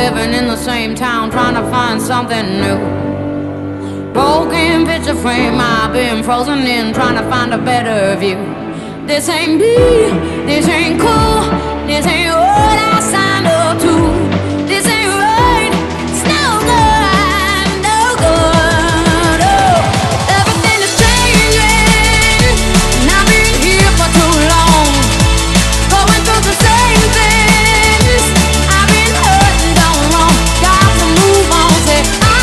living in the same town, trying to find something new. Broken picture frame, I've been frozen in, trying to find a better view. This ain't me, this ain't cool, this ain't what I signed up to. This ain't right, it's no good, no good. Oh, everything is changing, and I've been here for too long, going through the same things. I've been hurt and done wrong, got to move on. Say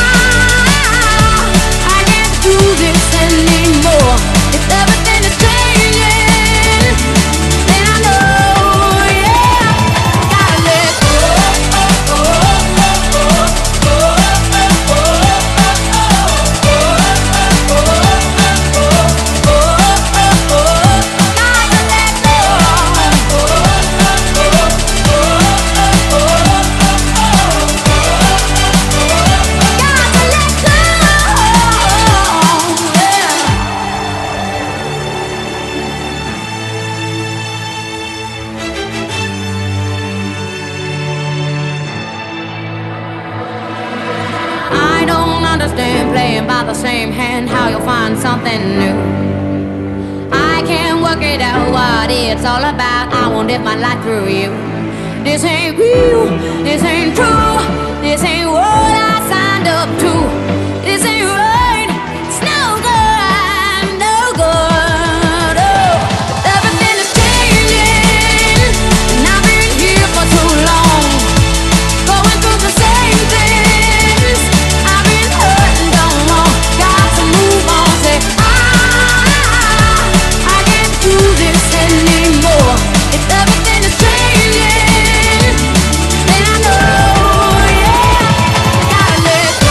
I can't do this anymore. If everything is changing, then I know, yeah, gotta let go. I don't understand playing by the same hand, how you'll find something new. I can't work it out what it's all about. I won't live my life through you. This ain't real, this ain't true, this ain't what I signed up to. This ain't right, it's no good, no good. Oh, everything is changing, and I've been here for too long, going through the same things. I've been hurt and done wrong, got to move on. Say I can't do this anymore. If everything is changing, then I know, yeah, gotta let go.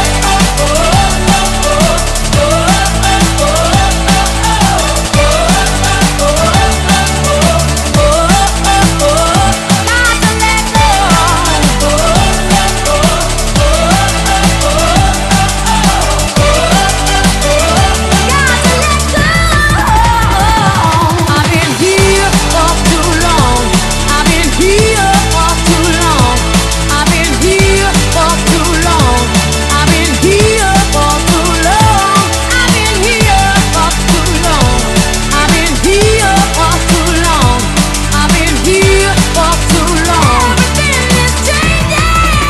I've been here for too long. I've been here for too long. I've been here for too long. I've been here for too long. I've been here for too long. I've been here for too long. I've been here for too long. Everything is changing.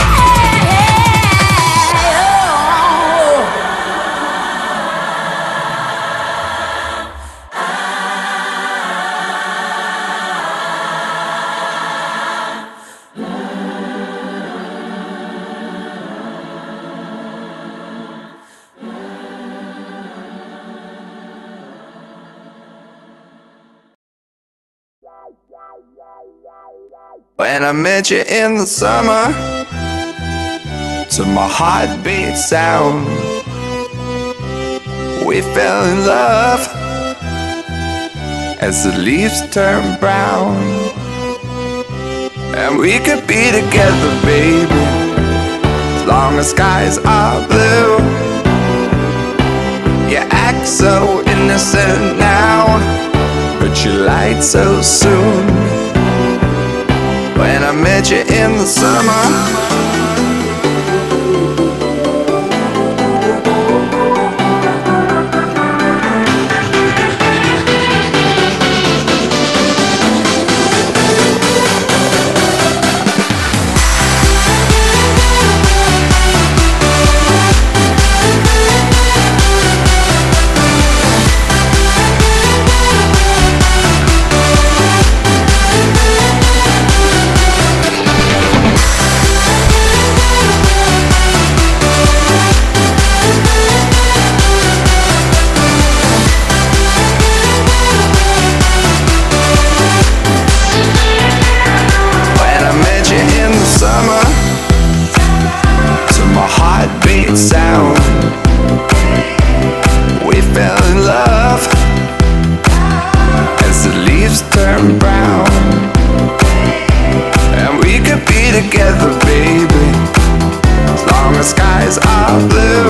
When I met you in the summer, to my heartbeat sound, we fell in love as the leaves turn brown. And we could be together, baby, as long as skies are blue. You act so innocent now, but you lied so soon. When I met you in the summer, sound, we fell in love as the leaves turn brown. And we could be together, baby, as long as skies are blue.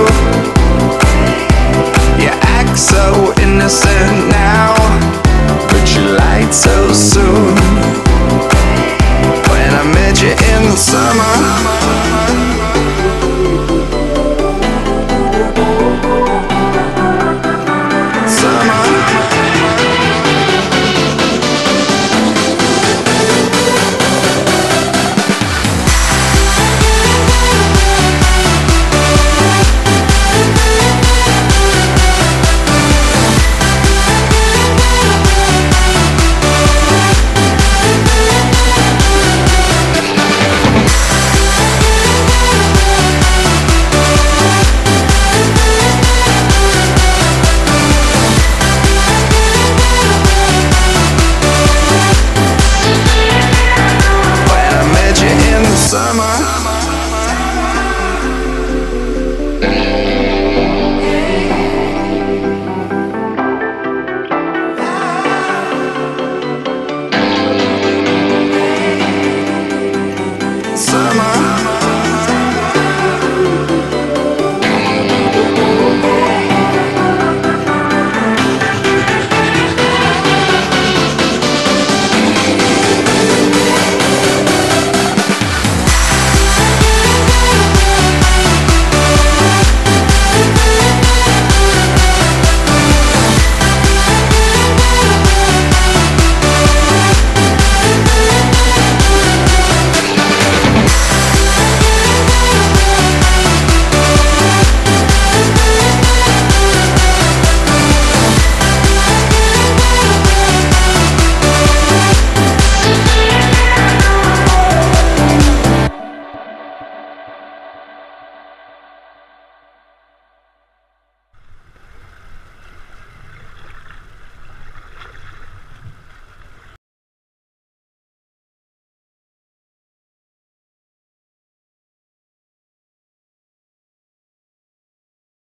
You act so innocent now, but you lied so soon. When I met you in the summer,